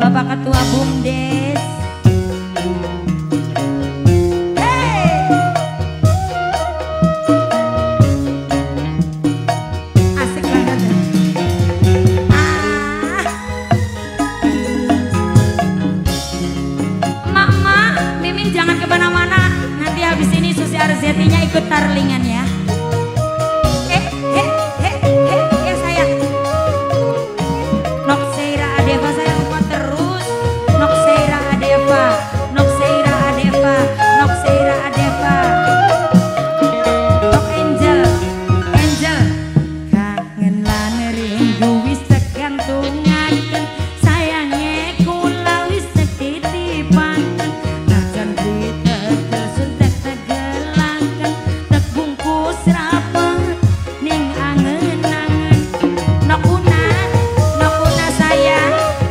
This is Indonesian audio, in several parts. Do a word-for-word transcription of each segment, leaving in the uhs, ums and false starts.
Bapak Ketua BUMDes. Hey! Asik banget. Ah. Mak-mak, Mimin jangan kemana-mana. Nanti habis ini Susi Arzetinya ikut tarlingan ya. Eh, eh, eh, eh, ya sayang. Nokseira Adeva sayang kuat terus. Nokseira Adeva, Nokseira Adeva, Nokseira Adeva. Tok Angel, Angel. Kangen lan rindu wis tegantungaken. Sayange kula wis titip-titipaken. Najan ditekel suntek tegelaken. Tek bungkus rapet ning angen-angen. Nokuna, Nokuna sayang.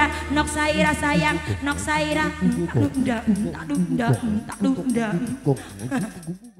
Nok Saira sayang, Nok Saira. Tak dunda, tak dunda, tak dunda.